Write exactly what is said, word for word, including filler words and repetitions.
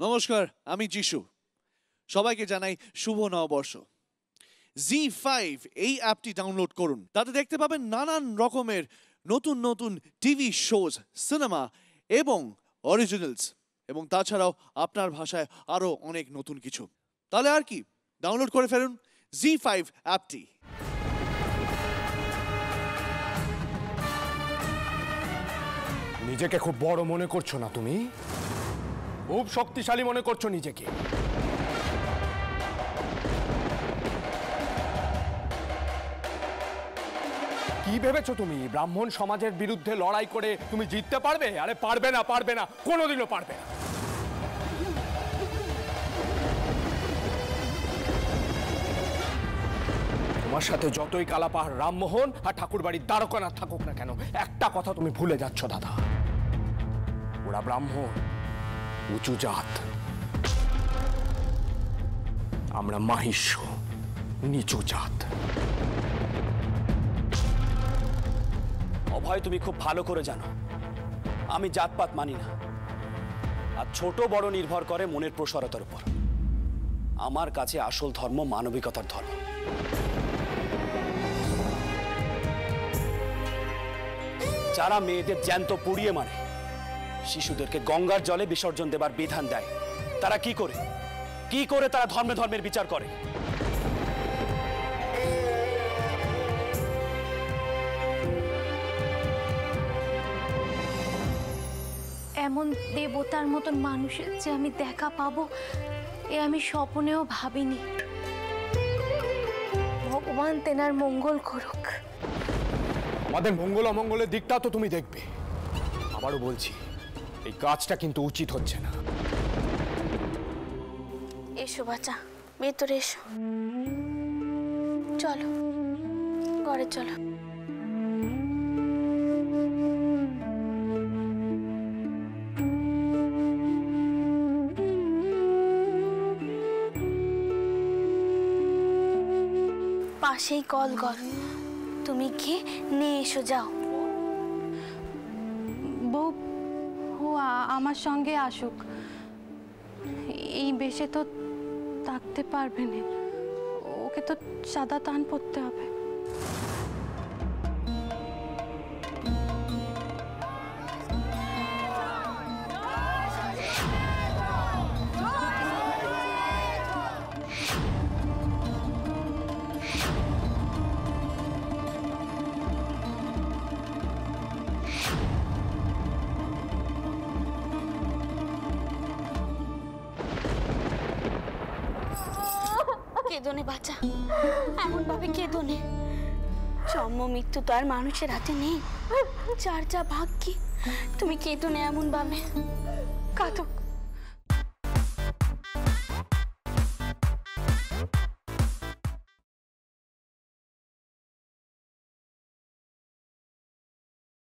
নমস্কার, আমি যিশু। সবাইকে জানাই শুভ নববর্ষ। জি ফাইভ এই অ্যাপটি ডাউনলোড করুন। তাতে দেখতে পাবেন নানান রকমের নতুন নতুন টিভি শোজ, সিনেমা এবং অরিজিনালস, এবং তাছাড়াও আপনার ভাষায় আরও অনেক নতুন কিছু। তাহলে আর কি, ডাউনলোড করে ফেলুন জি ফাইভ অ্যাপটি। নিজেকে খুব বড় মনে করছো না তুমি? খুব শক্তিশালী মনে করছো নিজেকে? কি ভেবেছো তুমি ব্রাহ্মণ সমাজের বিরুদ্ধে লড়াই করে তুমি জিততে পারবে? আরে পারবে না, পারবে না, কোনোদিনও পারবে না। তোমার সাথে যতই কালাপাহাড় রামমোহন আর ঠাকুরবাড়ির দ্বারকানাথ থাকুক না কেন, একটা কথা তুমি ভুলে যাচ্ছ দাদা, ওরা ব্রাহ্মণ, উঁচু জাত, আমরা মাহিষ্য, নিচু জাত। অভয়, তুমি খুব ভালো করে জানো আমি জাতপাত মানি না, আর ছোট বড় নির্ভর করে মনের প্রসারতার উপর। আমার কাছে আসল ধর্ম মানবিকতার ধর্ম। যারা মেয়েদের জ্যান্ত পুড়িয়ে মারে, শিশুদেরকে গঙ্গার জলে বিসর্জন দেবার বিধান দেয়, তারা কি করে কি করে তারা ধর্মে ধর্মের বিচার করে? এমন দেবতার মতন মানুষের যে আমি দেখা পাবো, এ আমি স্বপ্নেও ভাবিনি। ভগবান তেনার মঙ্গল করুক। আমাদের মঙ্গল অমঙ্গলের দিকটা তো তুমি দেখবে। আবারও বলছি, এই কাজটা কিন্তু উচিত হচ্ছে না। এসো বাচ্চা, ভেতরে এসো, চলো ঘরে চলো। পাশেই কল ঘর, তুমি গিয়ে নিয়ে এসো, যাও। বউ, ও আমার সঙ্গে আসুক, এই বেশে তো থাকতে পারবে না, ওকে তো সাদা তান পরতে হবে। কেঁদোনে বাচ্চা, এমন ভাবে কেঁদোনে। জন্ম মৃত্যু তো আর মানুষের হাতে নেই, যার যা ভাগ্যি। তুমি কেঁদোনে এমন ভাবে। কাঁদুক,